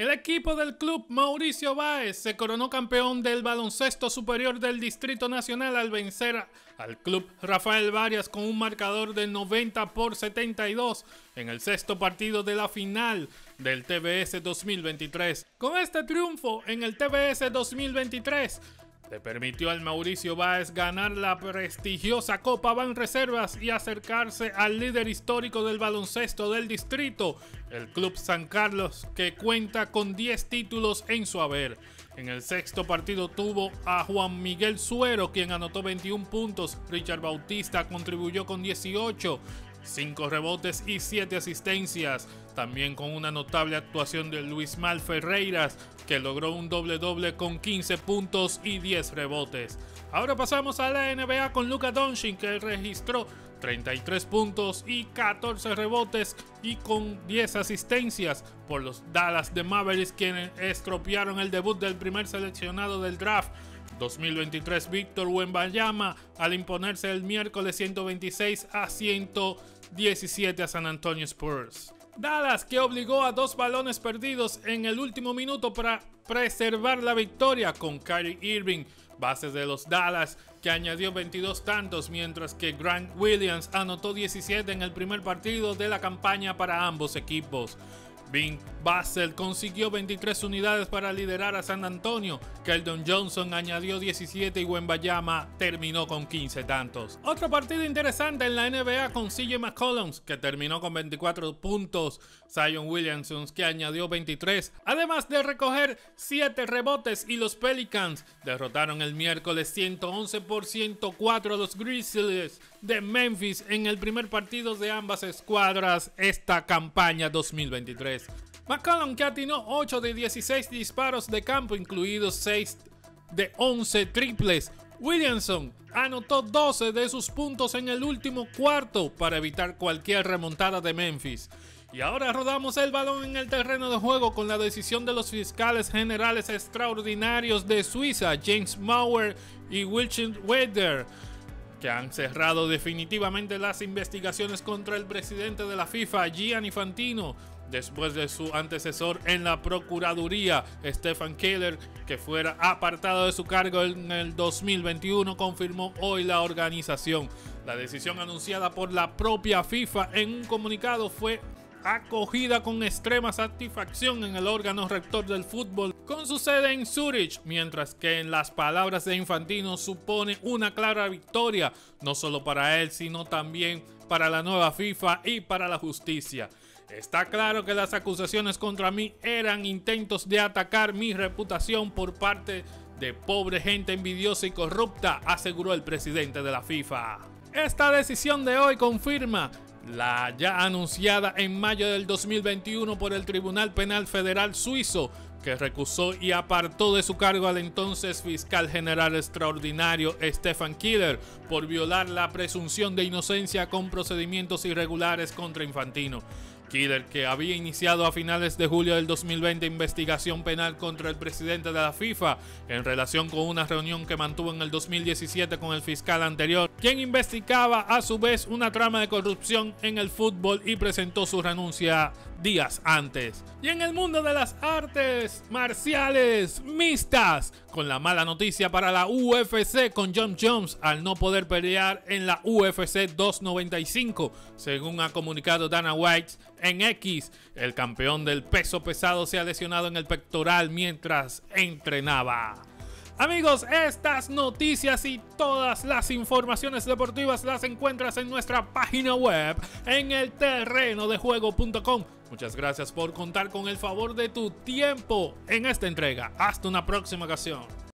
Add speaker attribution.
Speaker 1: El equipo del club Mauricio Báez se coronó campeón del baloncesto superior del Distrito Nacional al vencer al club Rafael Varias con un marcador de 90-72 en el sexto partido de la final del TBS 2023. Con este triunfo en el TBS 2023, le permitió al Mauricio Báez ganar la prestigiosa Copa Banreservas y acercarse al líder histórico del baloncesto del distrito, el Club San Carlos, que cuenta con 10 títulos en su haber. En el sexto partido tuvo a Juan Miguel Suero, quien anotó 21 puntos, Richard Bautista contribuyó con 18, 5 rebotes y 7 asistencias, también con una notable actuación de Luis Mal Ferreiras, que logró un doble-doble con 15 puntos y 10 rebotes. Ahora pasamos a la NBA con Luka Doncic, que registró 33 puntos y 14 rebotes y con 10 asistencias por los Dallas Mavericks, quienes estropearon el debut del primer seleccionado del draft 2023, Víctor Wembanyama, al imponerse el miércoles 126-117 a San Antonio Spurs. Dallas, que obligó a 2 balones perdidos en el último minuto para preservar la victoria, con Kyrie Irving, base de los Dallas, que añadió 22 tantos, mientras que Grant Williams anotó 17 en el primer partido de la campaña para ambos equipos. Vin Basel consiguió 23 unidades para liderar a San Antonio, Keldon Johnson añadió 17 y Wembanyama terminó con 15 tantos. Otro partido interesante en la NBA con CJ McCollum, que terminó con 24 puntos, Zion Williamson, que añadió 23, además de recoger 7 rebotes, y los Pelicans derrotaron el miércoles 111-104 a los Grizzlies de Memphis en el primer partido de ambas escuadras esta campaña 2023. McCollum, que atinó 8 de 16 disparos de campo, incluidos 6 de 11 triples. Williamson anotó 12 de sus puntos en el último cuarto para evitar cualquier remontada de Memphis. Y ahora rodamos el balón en el terreno de juego con la decisión de los fiscales generales extraordinarios de Suiza, James Maurer y Wilhelm Weder, que han cerrado definitivamente las investigaciones contra el presidente de la FIFA, Gianni Infantino, después de su antecesor en la Procuraduría, Stefan Keller, que fuera apartado de su cargo en el 2021, confirmó hoy la organización. La decisión anunciada por la propia FIFA en un comunicado fue acogida con extrema satisfacción en el órgano rector del fútbol, con su sede en Zurich, mientras que en las palabras de Infantino supone una clara victoria, no solo para él, sino también para la nueva FIFA y para la justicia. Está claro que las acusaciones contra mí eran intentos de atacar mi reputación por parte de pobre gente envidiosa y corrupta, aseguró el presidente de la FIFA. Esta decisión de hoy confirma la ya anunciada en mayo del 2021 por el Tribunal Penal Federal Suizo, que recusó y apartó de su cargo al entonces fiscal general extraordinario Stefan Keller por violar la presunción de inocencia con procedimientos irregulares contra Infantino. Keller, que había iniciado a finales de julio del 2020 investigación penal contra el presidente de la FIFA en relación con una reunión que mantuvo en el 2017 con el fiscal anterior, quien investigaba a su vez una trama de corrupción en el fútbol, y presentó su renuncia días antes. Y en el mundo de las artes marciales mixtas, con la mala noticia para la UFC, con Jon Jones al no poder pelear en la UFC 295, según ha comunicado Dana White en X. El campeón del peso pesado se ha lesionado en el pectoral mientras entrenaba. Amigos, estas noticias y todas las informaciones deportivas las encuentras en nuestra página web en elterrenodejuego.com. Muchas gracias por contar con el favor de tu tiempo en esta entrega. Hasta una próxima ocasión.